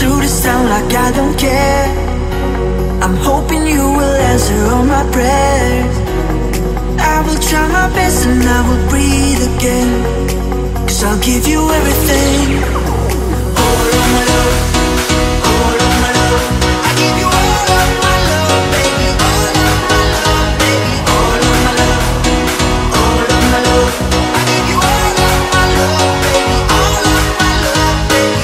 through the sound like I don't care. I'm hoping you will answer all my prayers. I will try my best and I will breathe again, 'cause I'll give you everything. All of my love, all of my love. I give you all of my love, baby. All of my love, baby. All of my love, all of my love. I give you all of my love, baby. All of my love, baby.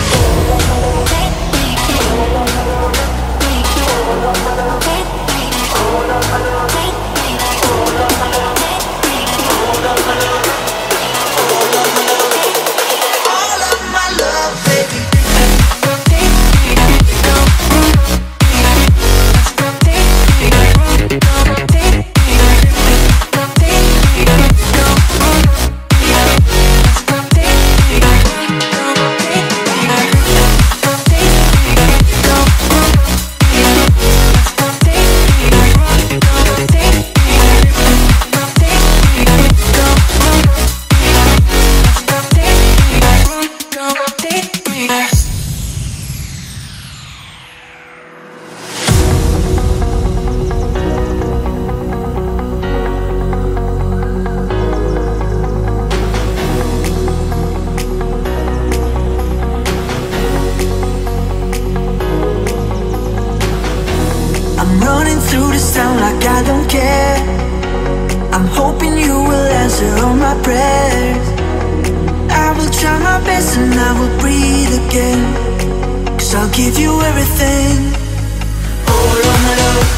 Through the sound like I don't care. I'm hoping you will answer all my prayers. I will try my best and I will breathe again, 'cause I'll give you everything. All of my love,